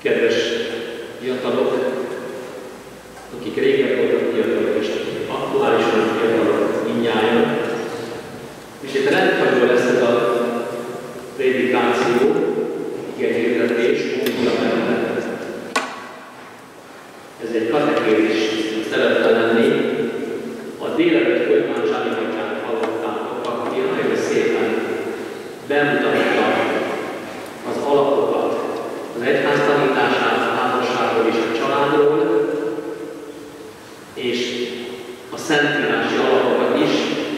Kedves fiatalok, akik régen voltak fiatalok, és aktuálisan fiatalok mindnyájan, és itt rendkívül lesz ez a prédikáció, igényhirdetés, múltja mellett. Ez egy katekézis szeretne lenni. A délelőtt folyamán Zsáni Magyát hallottátok, aki nagyon szépen bemutatta az alapokat, az egyház tanítását, a házasságról és a családról, és a szentírási alapokat is.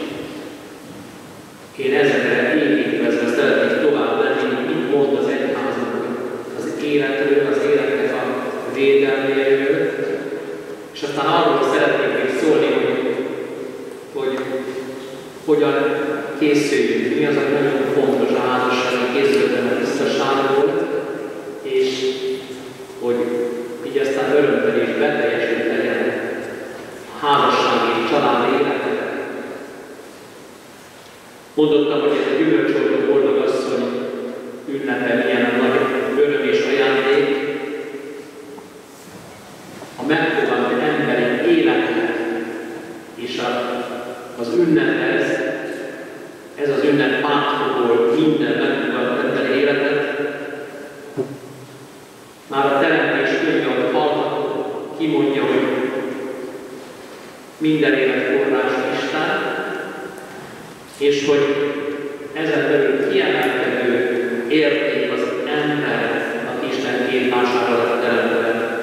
Én ezekre építkezve szeretnék tovább lenni, hogy mit mond az egyháznak az életről, az életnek a védelméről, és aztán arról szeretnék még szólni, hogy hogyan készüljünk, mi az, ami nagyon fontos a házassági készületben a tisztaságból, és hogy így aztán örömteli és beteljesült legyen a házassági és családi életet. Mondottam, hogy ez a gyümölcsoltó boldogasszony ünnepe milyen nagy öröm és ajándék. A megfogalmi emberi életet és az ünnephez, ez az ünnep átfogol minden megfogalmi emberi életet. Már a teremtés könyve, ahogy hallható, kimondja, hogy minden élet forrás Isten, és hogy ezen belül kiemelkedő érték az ember, aki Isten képására lett teremtve.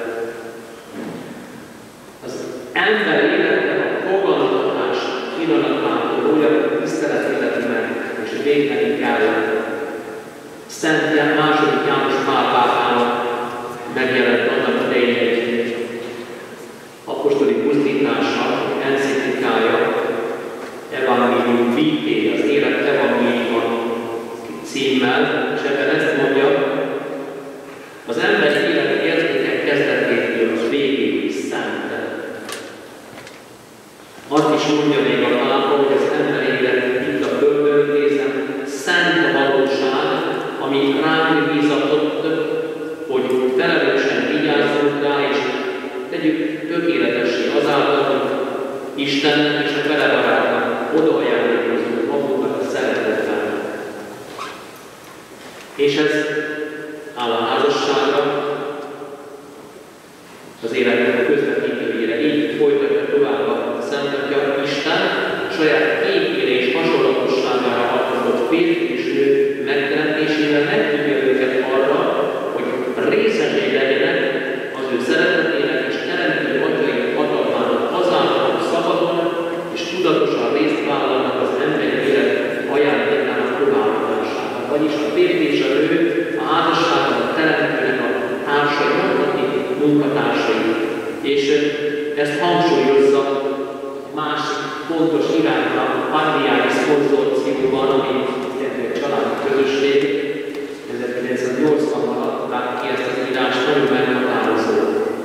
Az ember életben a fogalmatás pillanatától olyan tisztelet életi meg, és védeni kell. Szent második János Pál pápának megjelent annak idején egy apostoli buzdítása, enciklikája, Evangélium Vitae, az élet evangéliuma címmel, és ebben ezt mondja, az emberi élet értékek kezdetétől az végéig szentel. Azt is mondja még a pápa, hogy az emberi élet, mint a földön nézem, szent valóság, amit ránk bízatott, hogy felelősen vigyázzunk rá, és tegyük tökéletessé azáltal, hogy Istennek és a vele barátnak odaajándékozunk magunkat a szeretetben. És ez áll a házasságra, az életnek a közvetítőjére. Így folytatja tovább a Szent Atya, Isten saját képére és hasonlatosságára alkotott férfi és nő megteremtésével megtudja őket arra, hogy részesei legyenek az ő szeretetének és teremtő atyai hatalmának azáltal, hogy szabadon és tudatosan részt vállalnak az emberi élet ajándékának továbbadásában. Vagyis a férfi és a nő a házasságban a teremtőnek a társai, akik munkatársai. És ezt hangsúlyozza másik fontos irányra a Pandiális konzorciumban, ami egy családi közösség, 1980-ban adták ki ezt az írást, nagyon meghatározó.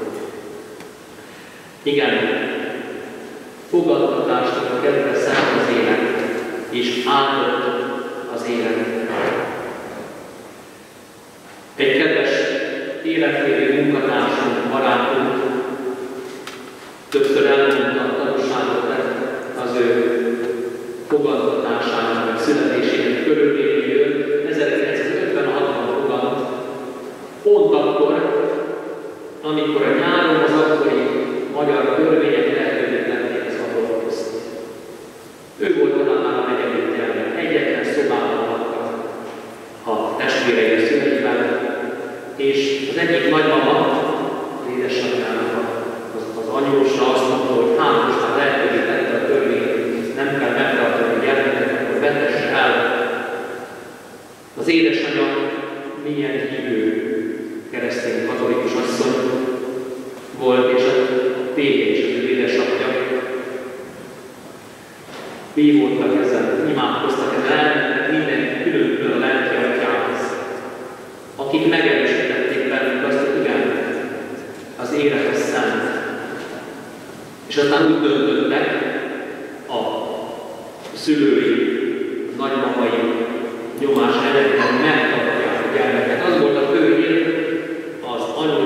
Igen, fogadtatásnak a kedve szent az élet, és áldott az élet. Egy kedves életvérű munkatársunk, barátunk többször elmondta a tanúságot az ő fogadtatásának, vagy születésének körülményéről. 1956-ban fogant, pont akkor, amikor a nyáron az akkori magyar törvények lehetőtlenné szabadkozni. Ő volt talán már a negyedik gyermek, egyetlen szobában laktak a testvérei szüleivel, és az egyik nagymama, az édesanyjának az anyósa azt mondta, hogy hát most már lehetővé tette a törvényt, nem kell megtartani a gyermeket, akkor vetesse el. Az édesanyja milyen hívő keresztény katolikus asszony volt, és a Péter és az ő édesapja bívódtak ezen, imádkoztak ezen, elmentek mindenki külön-külön a lelki atyához, akik megerősítették bennünk azt, hogy igen, az élet az szent. És aztán úgy döntöttek a szülői, nagymamai nyomás ellenére megtartják a gyermeket. Az volt a fő ér, az anya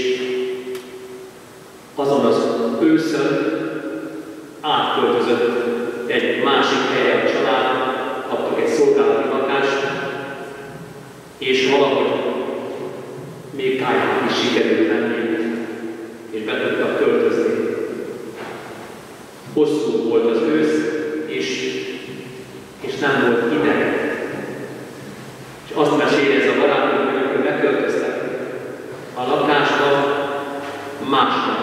azon az őszön átköltözött egy másik helyre a család, kaptak egy szolgálati lakást, és valahogy még Káinnak is sikerült menni, és be tudtak költözni. Hosszú volt az ősz, és nem volt hideg. És azt meséli ez a barátunk, hogy amikor beköltöztek a lakásba, másnap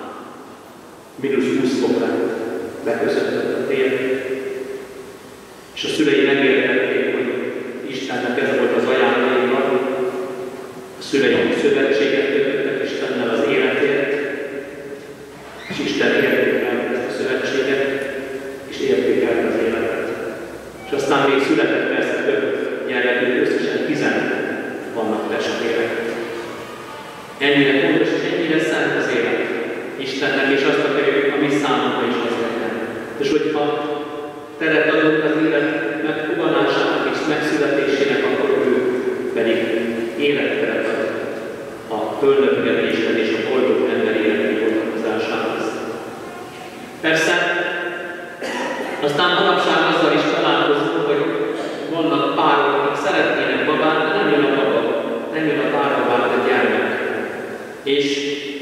-20 fok lett, beköszöntött a tél. És a szülei megértették, hogy Istennek ez volt az ajándéka. A szülei szövetséget kötöttek Istennel az életért, és Isten értékelte ezt a szövetséget, és értékelte az életet. És aztán még született persze több gyermekük, összesen 10 vannak testvérek. Ennyire fontos és ennyire szent az élet Istennek, és azt akarjuk, ami számunkra is az legyen. És hogyha teret adunk az élet megfogadásának és megszületésének, akkor ő pedig életteret ad a földöpkedésben és a boldog ember életi vonatkozásához. Persze, aztán manapság azzal is találkozunk, hogy vannak párok, akik szeretnének babát, de nem jön a baba, nem jön a párba a gyermek. És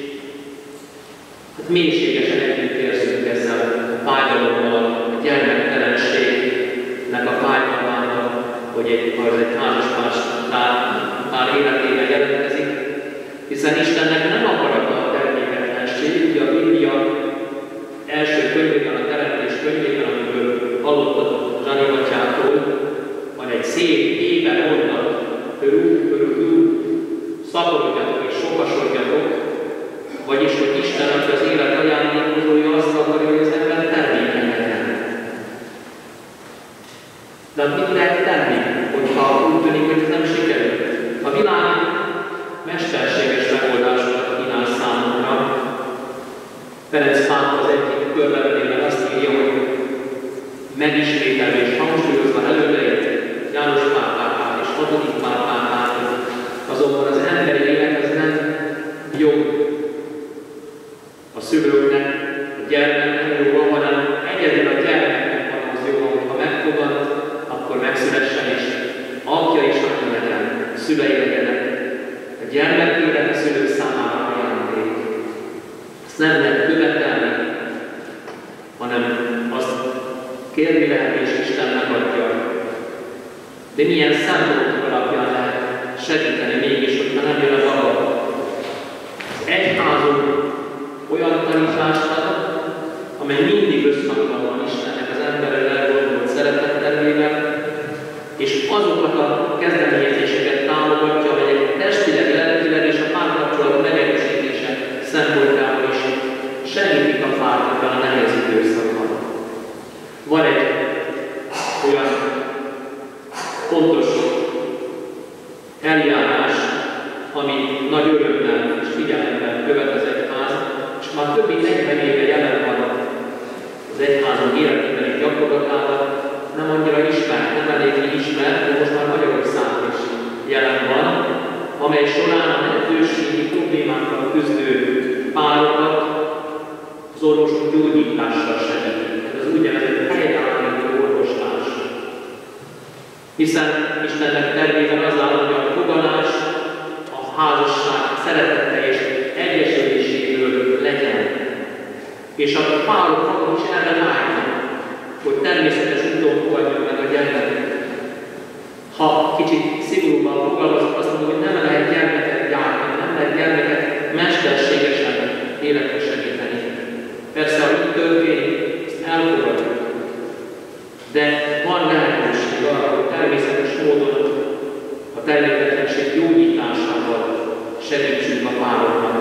hát mélységesen együtt érzünk ezzel a fájdalommal, a gyermektelenségnek a fájdalmával, hogy az egy házas pár életében jelentkezik, hiszen Istennek nem akarata a terméketlenség. Ugye a Biblia első könyvében, a Teremtés könyvében, amiből hallottatok Zsani batyától, van egy szép éber mondat, szaporodjatok és sokasodjatok, vagyis, hogy Isten, aki az élet ajándékozója, azt akarja, hogy az ember termékeny legyen. De mit lehet tenni, hogyha úgy tűnik, hogy ez nem sikerült? A világ mesterséges megoldásokat kínál számunkra. Ferenc pápa az egyik körlevelében azt írja, hogy megismételve és hangsúlyozva elődeit, János pápát és 6. pápát, azonban az emberi élet az nem jobb a szülőknek, a gyermeknek jó, hanem egyedül a gyermeknek van az jó, hogyha megfogad, akkor megszülessen is, apja is anyja legyen, szülei legyenek. A gyermek élet a szülők számára ajándék. Ezt nem lehet követelni, hanem azt kérni lehet, és Isten megadja. De milyen szempontok alapján lehet segíteni mégis, hogyha nem jön a baba? Az egyházunk olyan tanítást ad, amely mindig összhangban van Istennek az emberrel elgondolt szeretettervével, és azokat a kezdeményezéseket támogatja, amelyek testileg, lelkileg és a párkapcsolat megerősítése szempontjából is segítik a párt ebben a nehéz időszakban. Van egy olyan fontos eljárás, ami nagy örömmel és figyelemben követ az egyház, és már több mint 40 éve jelen van az egyházunk életében gyakorlatában, nem annyira ismert, nem eléggé ismert, de most már Magyarországon is jelen van, amely során a mentőségi problémákkal küzdő párokat az orvosok gyógyítással segítik. Ez az úgynevezett helyreállító orvoslás. Hiszen Istennek tervében az áll, hogy a foganás, a házasság szeretetteljes egyesüléséből legyen. És a párok is erre vágynak, hogy természetes úton fogadjuk meg a gyermeket. Ha kicsit szigorúbban fogalmazok, azt mondom, hogy nem lehet gyermeket gyártani, nem lehet gyermeket mesterségesen életre segíteni. Persze, ha így történik, ezt elfogadjuk. De van lehetőség arra, hogy természetes módon a terméketlenség gyógyításával segítsünk a pároknak.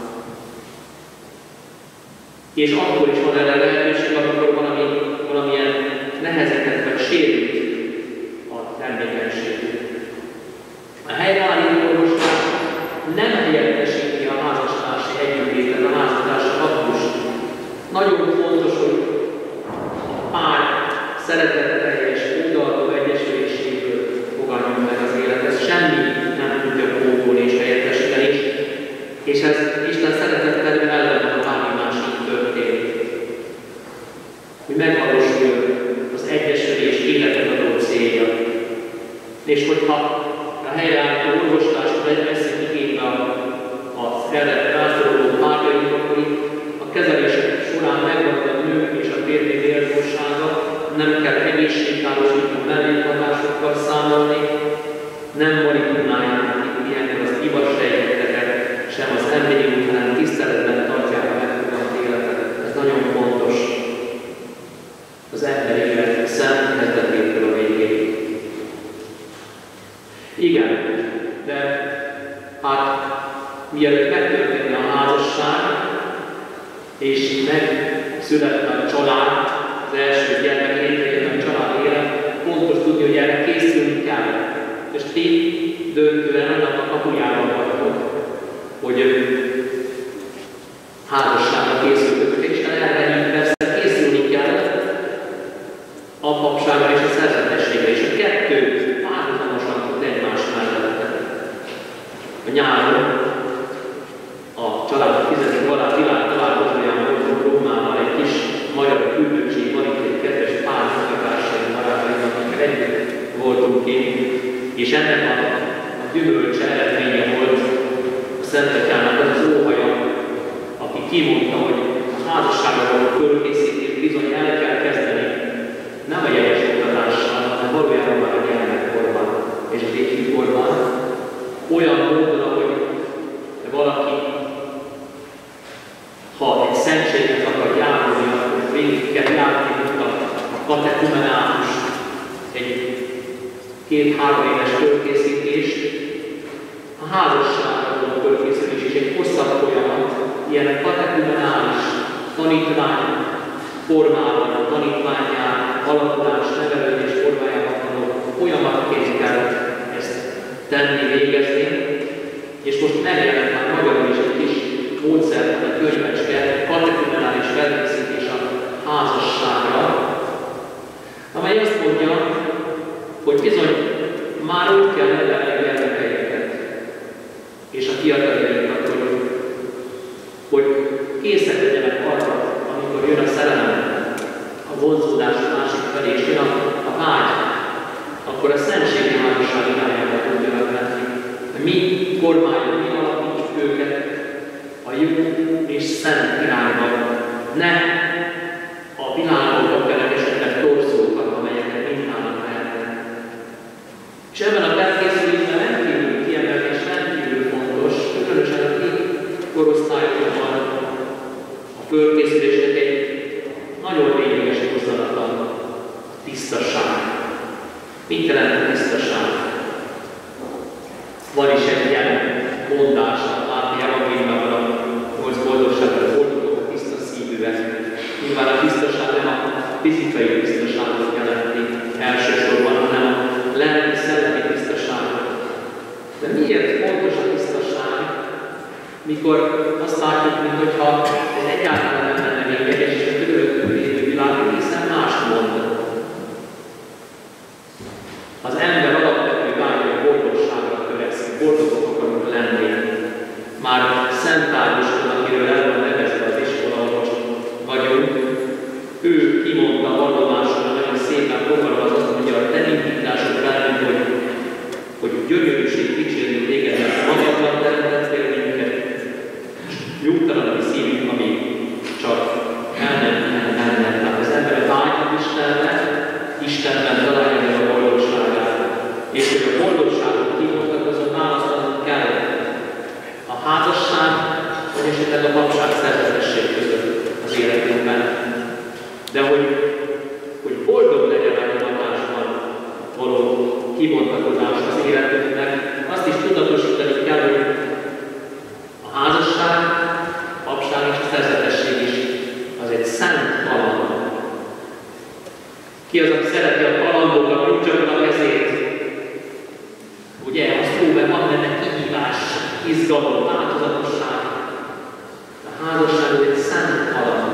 És akkor is van erre lehetőség, amikor valamilyen nehezített vagy sérült a termékenység. A helyreállító orvoslás nem helyettesíti a házastársi együttlétet, a házastársi aktust. Nagyon fontos, hogy a pár szeretetteljes, oldalú egyesüléséből fogadjunk meg az élet. Ez semmi nem tudja pótolni és helyettesíteni. És ez Isten szeretetterve ellen a bármi másik történik. Hogy megvalósuljon az egyesülés életet adó célja. És hogyha a helyreállító orvoslásra veszik igénybe az erre rászoruló párjaink, akkor a kezelések során megmarad a nők és a férfi méltósága, nem kell egészségkárosító mellékhatásokkal számolni, nem manipulálják ilyenkor az igazságokat, sem az emberi hanem tiszteletben tartják a megfogadt életet. Ez nagyon fontos. Az emberi élet szent kezdetétől a végéig. Igen, de hát mielőtt megtörténne a házasság, és megszületne a család, az első gyermek létrejön a család élet, fontos tudni, hogy erre készülni kell. És ti döntően annak a kapujában vagytok, hogy házasságra készültök, és erre persze készülni kell a papságra és a szerzetességre, és a kettő párhuzamosan tud egymás mellett. A nyáron a családok 10. világ találkozóján voltunk Rómában, egy kis magyar küldöttség van, itt egy kedves pár munkatársaim, barátaim, akik együtt voltunk kint, és ennek a gyümölcse eredménye volt a Szent Atyának az óhaja, aki kimondta, hogy a házasságra való fölkészítést bizony el kell kezdeni, nem a jeles oktatással, hanem valójában már a gyermekkorban és az ifjúkorban, olyan módon, ahogy valaki, ha egy szentséget akar járni, akkor végig kell járni a katekumenátus, egy 2-3 éves fölkészítést, a házasságra való fölkészítés is egy hosszabb folyamat, ilyen katekumenális tanítvány formában, a tanítványán, alakulás, nevelődés formájában való folyamatként kell ezt tenni, végezni, és most megjelent már magyarul is egy kis módszertan, a könyvecske, katekumenális felkészítés a házasságra, amely azt mondja, hogy bizony már úgy kell nevelni a gyermekeinket és a fiataljainkat, hogy készek legyenek arra, amikor jön a szerelem, a vonzódás másik felé, és jön a vágy, akkor a szentségi házasság irányába tudjanak menni. Mi kormányunk, mi alapítjuk őket a jó és szent irányba. Ne a világban kerekesetlen torzókat, amelyeket mintának lehetnek. És ebben a felkészülésben rendkívül kiemelt és rendkívül fontos, különösen a ti korosztályokban a fölkészülésnek egy nagyon lényeges mozdulata, tisztaság. Mit jelent a tisztaság? Van is egy ilyen mondás, látni evangéliumban a 8 boldogságban, boldogok a tiszta szívűek. Nyilván a tisztaság nem a fizikai tisztaságot jelenti elsősorban, hanem a lelki szellemi tisztaságot. De miért fontos a tisztaság, mikor azt látjuk, mintha ez egyáltalán nem lenne még egyes, és a körülöttünk lévő világ egészen más mond. Az ember alapvető vágya a boldogságra törekszik, boldogok akarunk lenni. Már Szent Ágoston, akiről el van nevezve az iskola, ahol most vagyunk, ő kimondta vallomásul, nagyon szépen fogalmaz azt mondja, a te indításod bennünk, hogy gyönyörűség dicsérni téged, mert magadban teremtettél minket, és nyugtalan a szívünk, ami csak el nem. Tehát az ember vágyat Istenben találja meg a boldogságát, és hogy a boldogságot kihoztak, azon választanunk kell a házasság, vagy esetleg a papság szerzetesség között az életünkben. De hogy boldog legyen a hivatásban való kibontakozás az életünknek, azt is tudatosítani kell, hogy a házasság, a papság és a szerzetesség is az egy szent kaland. Ki az, aki szereti a kalandokat, nyújtsa a kezét? Ugye, az óben van benne kihívás, izgalom, változatosság. A házasság az egy szent kaland,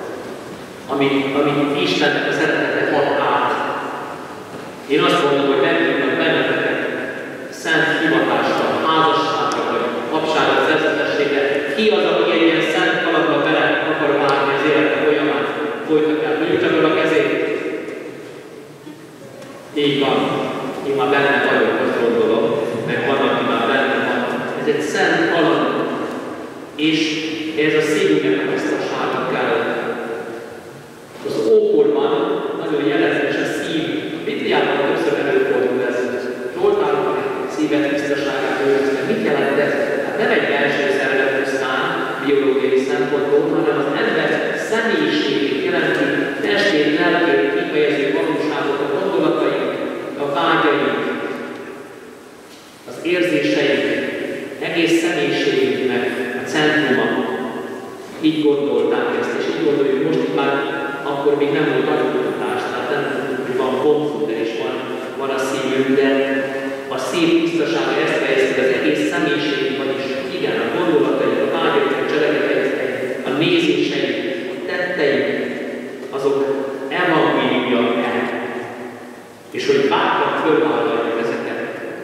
amit Istennek a szeretete hat át. Én azt mondom, hogy meghívnak benneteket szent hivatásra, házasságra, vagy papságra, szerzetességre. Ki az, aki egy ilyen szent kalapba bele akar vágni az élete folyamán folytatják? Mondjuk csak a kezét. Így van. Én már benne vagyok, azt gondolom, mert van, aki már benne van. Ez egy szent alany. És ez a szívünknek a biztonsága kell. Az ókorban nagyon jelentős a szív. A Bibliában többször előfordul ez. Zsoltárokban szívet biztonságát őriztek. Mit jelent ez? Hát nem egy belső szervezetű szám, biológiai szempontból, hanem az ember személyiségét jelenti, testét, lelkét, kifejező valóságot, a gondolatait, a vágyaink, az érzéseink, egész személyiségünknek a centruma. Így gondolták ezt, és így gondoljuk most, hogy már akkor még nem volt agykutatás, tehát nem tudjuk, hogy van komputer és van a szívünk, de a szív tisztasága ezt fejezi, az egész személyiségünk, vagyis igen, a gondolatai, a vágyaink, a cselekedeteink, a nézéseink, a tetteink, azok evangéliumja-e, és hogy bátran fölvállaljuk ezeket.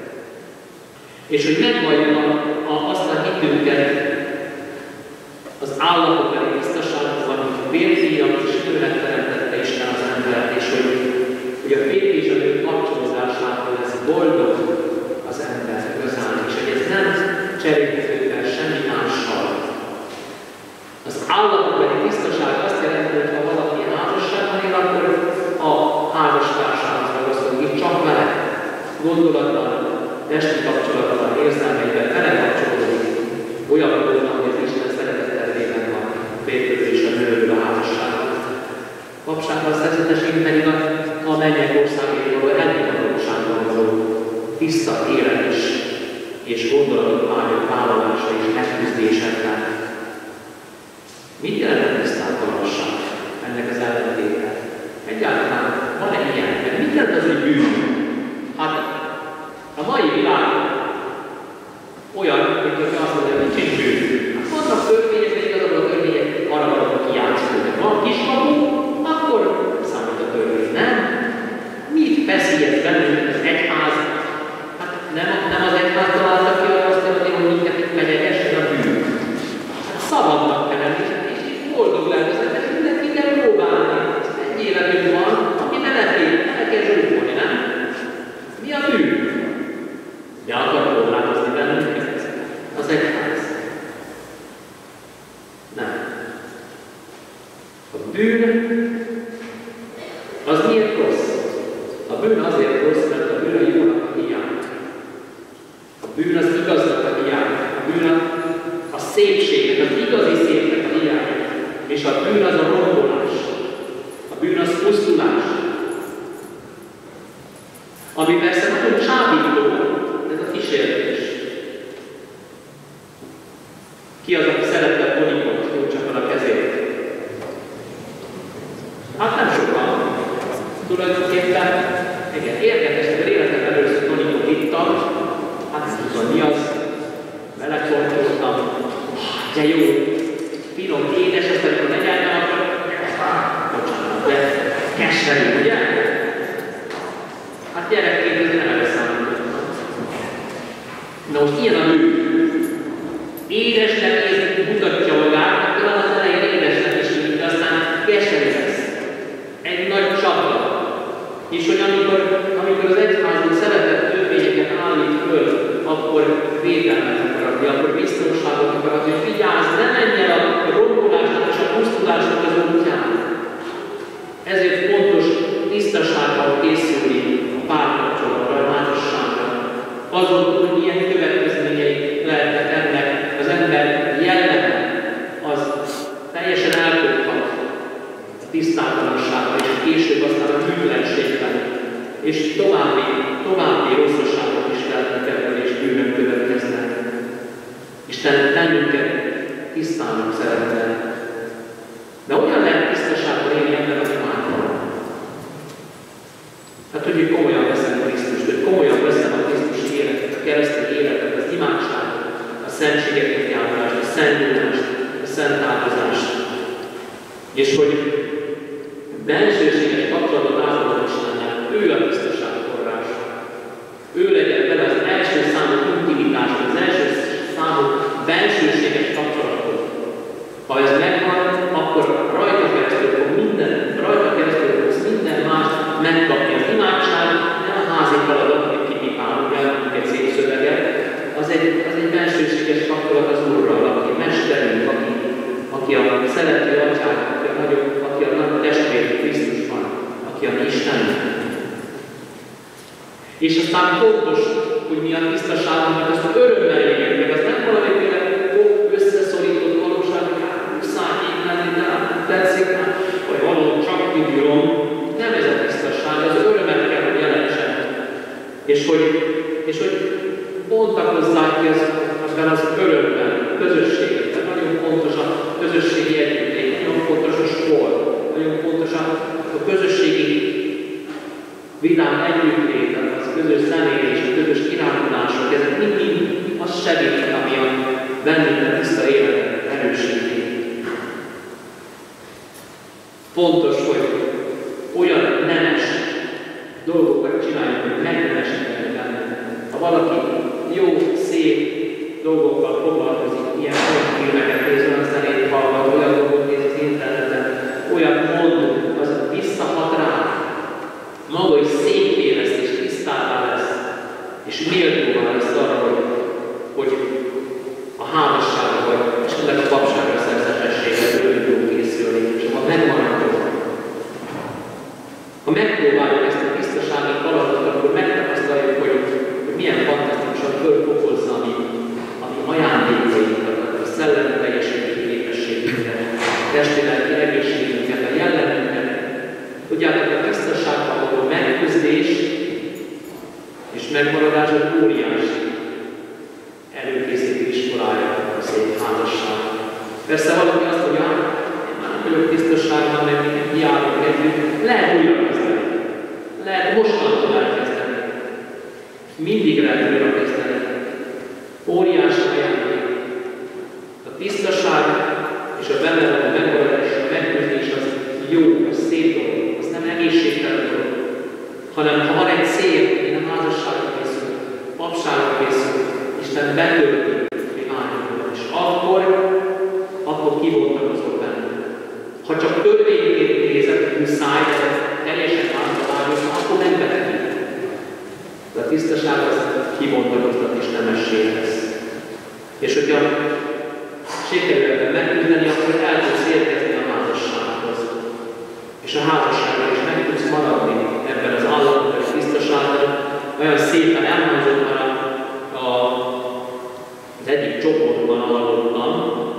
És hogy megvalljuk azt a hitünket az állapotbeli tisztaságban, hogy férfiak és nőnek teremtette Isten az embert, és hogy a férfi és a nő kapcsolódásától ez boldog az ember igazán, és hogy ez nem cserélhető fel semmi mással. Az állapotbeli tisztaság azt jelenti, hogy ha valaki házasságban él, akkor a házastársához ragaszkodik, csak vele, gondolatban, testi kapcsolatban, érzelmeiben, vele kapcsolódik. Olyan módon, hogy az Isten szeretettervében van a férfiről és a nőről a házasságban. Papságban szerzeteség pedig a mennyek országért való elhivatalosságban való tiszta élet és gondolatok vállalása és megküzdésekkel. Mit jelent a tisztátalanság? Ennek az ellentéte. Egyáltalán van-e ilyen? Mert mit jelent az, hogy bűn? Hát a mai világ olyan, mint hogy azt mondja, hogy nincs egy bűn. Hát vannak törvények, de igazából a törvények arra valóban kijátszódnak. Van kiskapu, akkor számít a törvény, nem? Mit feszélyez bennünket az egyház? Hát nem az egyház találta ki azt jelenti, hogy minket fenyegessen a bűn. Hát szabadnak kell lenni, és boldog lehet az ember, mindenki kell próbálni. Egy életünk van, ami ne kell zsúfolni, nem? Mi a bűn? De akar korlátozni bennünket? Az egyház. Nem. A bűn az miért rossz? A bűn azért rossz, mert a bűn a jónak a hiány. A bűn az igaznak a hiány. A bűn a szépségnek, az igazi szépnek a hiány. És a bűn az a rombolás. A bűn az pusztulás. Ami persze nagyon csábító, ez a kísértés. Ki az, aki szerette a Monikot? Nyújtsa fel a kezét. Hát nem sokan. Tulajdonképpen, igen, érdekes, hogy életem először Monikot ittam. Hát nem tudom, mi az. Belekortyoltam. De jó, finom, édes, azt amikor negyelme, akkor bocsánat, de keserű, ugye? Hát gyerekként ez nem elszámoltam. Na most ilyen a nő. Édesnek érzik, mutatja magát, akkor az elején édesnek is így, de aztán keserű lesz. Egy nagy csapda. És hogy amikor az egyházunk szeretett törvényeket állít föl, akkor védelmet akar adni, akkor biztonságot akar adni, hogy vigyázz, ne menj el a rombolásnak és a pusztulásnak az útján. Ezért fontos tisztasággal készülni a párkapcsolatra, a házasságra. Azon túl, hogy milyen következményei lehetnek ennek, az ember jelleme, az teljesen elkophat a tisztátalanságban, és később aztán a bűnlenségben, és további rosszaságok is lehetnek ebből, és bűnök következnek. Isten bennünket tisztának szeretne. De olyan lehet tisztaságban élni ebben az imádban. Hát, hogy komolyan veszem Krisztust, hogy komolyan veszem a Krisztusi életet, a keresztény életet, az imádságot, a szentségeket járást, a szentülást, a szentáldozást. És hogy bensőséges kapcsolatot ápolom Istennel, ő a tisztaság forrása. Ő legyen vele az első számú intimitásban, az első számú bensőséges kapcsolatot. megkapni az imádság, nem a házi feladat, amit kitipál, ugye, egy szép szöveget, az egy bensőséges kapcsolat az Úrral, aki mesterünk, aki a szerető atyák, aki a nagy testvér Krisztusban, aki a mi Istenünk. És aztán fontos, hogy mi a tisztaságunknak azt örömmel éljük meg, az nem valamiféle összeszorított valóság, hogy muszáj így lenni, de tetszik, vagy valahogy csak kibírom. Nem ez a tisztaság, az örömet kell, hogy jelentsen. És hogy bontakozzák ki aztán az örömben, a közösséget. Tehát nagyon fontos a közösségi együttlét, nagyon fontos a sport, nagyon fontos a közösségi vidám együttlét, az közös zenélés, a közös kirándulások, ezek mindig azt segítik, ami a bennünket tiszta életet erősíti. Fontos, hogy olyan nemes dolgokat csináljuk, hogy megnemesíteni benne. Ha valaki jó, szép dolgokkal foglalkozik, ilyen filmeket néz, olyan zenét hallgat, olyan dolgot néz az interneten, olyat mond, az visszahat rá. Maga is szépé lesz és tisztává lesz, és méltóvá lesz arra, hogy a házasságra vagy esetleg a papságra szerzetességre tudjuk készülni, és akkor megmaradjuk. Ha megpróbáljuk ezt a tisztasági feladatot, akkor megtapasztaljuk, hogy milyen fantasztikusan fölfokozza a mi ajándékainkat, a szellemi teljesítő képességünket, a testi-lelki egészségünket, a jellemünket. Tudjátok, a tisztaságban való megküzdés és megmaradás egy óriási előkészítő iskolája a szép házasság. Persze valaki azt mondja, én már nem vagyok tisztaságban, meg járok együtt, lehet újra kezdeni. Lehet mostantól elkezdeni. Mindig lehet újra kezdeni. Óriási ajándék. A tisztaság és a benne való megmaradás és a megküzdés az jó, az szép dolog. Egészségtelen dolog, hanem ha van egy cél, én a házasságra készül, papságra készül, Isten betölti imádjukat, és akkor kivontakozol benne. Ha csak törvényként nézed, muszáj, de teljesen áttalálni, akkor nem beteg. De a tisztaság az kivontakoztat és nemesség lesz. És hogyha sikerül ebben megküzdeni, akkor el tudsz érkezni a házassághoz. És a házasságban is meg tudsz maradni ebben az államban és tisztaságban. Olyan szépen elhangzott már az egyik csoportban, ahol voltam,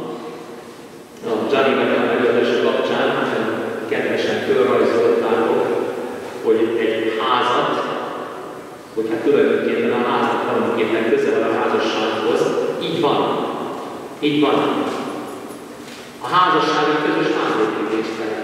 a Gianni előadása kapcsán, kedvesen fölrajzoltátok, hogy egy házat, hogy hát tulajdonképpen a házat valamiképpen közel van a házassághoz. Így van. Így van. A házasság egy közös házépítést tehet.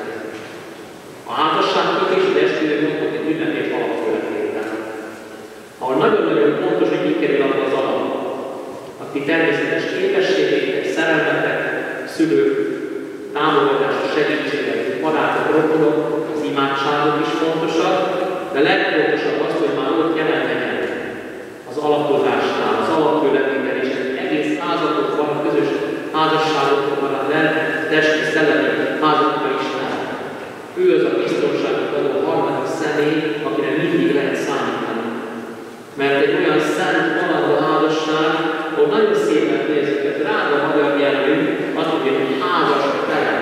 A házasság is az esküvő mondtuk egy ünnepét alapkövetében. Ahol nagyon-nagyon fontos, hogy mit kerül abba az alapba. Aki természetes képességek, szerelmetek, szülők, támogatása, segítségek, barátok, rokonok, az imádságok is fontosak, de legfontosabb az, hogy már ott jelen legyen az alapozásnál, az alapkövetében, és egész házatokban, közös házasságokban, a testi, szellemi házatokban is lehet. Ő az a biztonságot adó harmadik személy, akire mindig lehet számítani. Mert egy olyan szent, kalandó házasság, ahol nagyon szépen nézzük, hogy drága magyar nyelvű, azt mondja, hogy házas fele.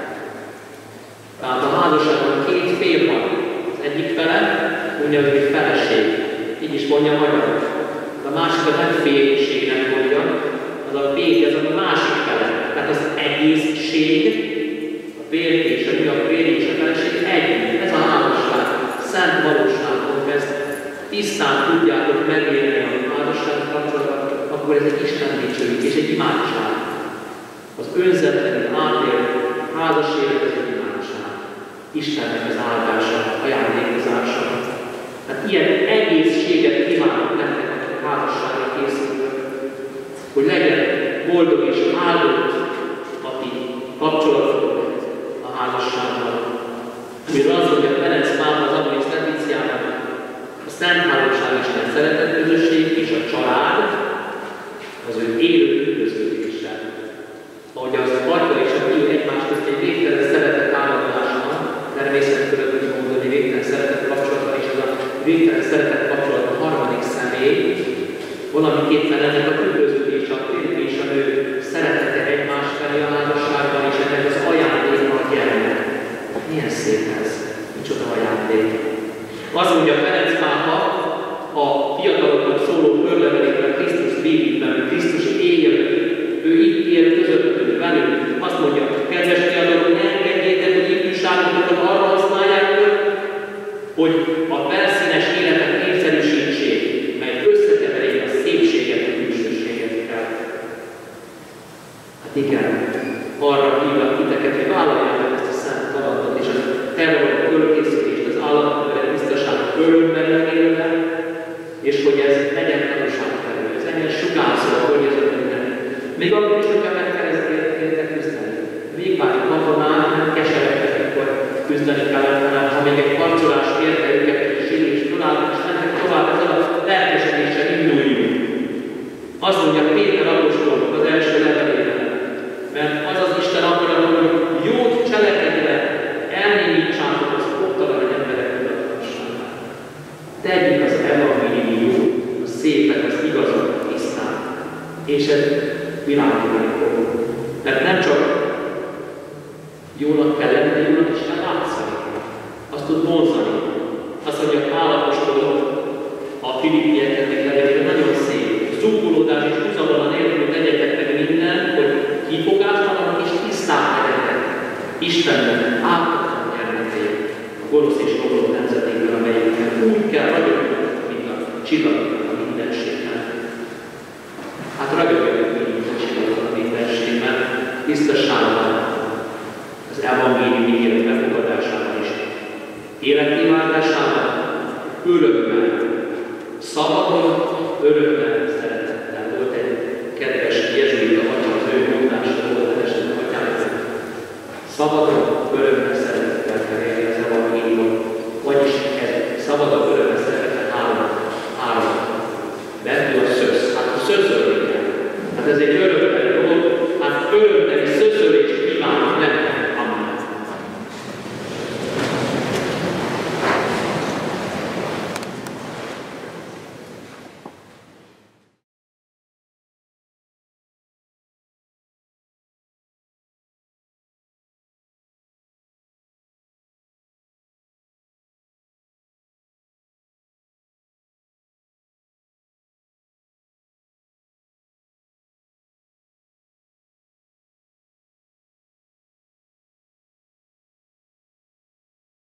Tehát a házasságban két fél van. Az egyik fele, úgynevezett feleség. Így is mondja magyarul. A másik a nem félségnek mondja, az a fél, az a másik fele. Tehát az egészség, a férfi és a nő, a férfi és a feleség együtt. Ez a házasság, szent valóságon ezt tisztán tudjátok megélni a házasság kapcsolatban, akkor ez egy Isten dicsőség és egy imádság. Az önzetlenül átélt házas élet ez egy imádság. Istennek az áldása, ajándékozása. Hát ilyen egészséget kívánok nektek, a házasságra készülök, hogy legyen boldog és áldott a ti kapcsolatotok a házasságban. Miről azt mondja Ferenc pápa az Amoris Laetitiában, a Szent Háromság Isten szeretett közösség és a család az ő élő üdvözlődése. Ahogy az Atya és a Fiú egymás közt egy végtelen szeretet állapodása van, természetesen tudod, hogy mondani végtelen szeretet kapcsolat mondja Ferenc pápa a fiataloknak szóló körlevelében, Krisztus végében, Krisztus él, ő itt él közöttünk, velünk. Azt mondja, kedves fiatalok, ne engedjétek, hogy ifjúságotokat arra használják föl, hogy a felszínes életet népszerűsítsék, mely összekeverik a szépséget a külsőségekkel. Hát igen, arra hívlak titeket, hogy vállaljátok ezt a szent feladatot, és a terrorok fölkészülést, az állatművelet biztoságot örömmel élve, és hogy ez legyen tanúságterő, ez legyen sugárzó a környezetünknek. Még akkor is, hogyha meg kell ezért küzdeni. Végvágyok katonák nem keseredtek, amikor küzdeni kellett, hanem ha még egy harcolás érte őket, és sírés fölállnak, és mentek tovább, ezzel a lelkesedéssel induljunk. Azt mondja Péter apostolnak az első levelében, mert az az Isten akarat, hogy jót cselekedve elnémítsátok az oktalan emberek tudatosságát. Tegyük az evangélium jó, a szépet, az igazat, a tisztán, és ez világítani fog. Mert nem csak jónak kell lenni, de jónak is kell látszani. Azt tud vonzani. Azt mondja, állapostolok a Filippieknek levelében nagyon szép. Zúgolódás és húzavona nélkül tegyetek meg mindent, hogy kifogástalanak és tiszták legyetek. Istenben átadható gyermekei a gonosz és romlott nemzetékből, amelyikkel úgy kell ragyogni, mint a csillagoknak a mindenségben. Hát ragyogjanak, mint a csillagoknak a mindenségben, tisztasságban, az evangélium ígéret befogadásában is, életéváltásában, örömmel, szabadon, örömmel, szeretettel. Volt egy kedves jezsuita atya, az ő mondása volt, esetleg atyának. Szabadon, örömmel,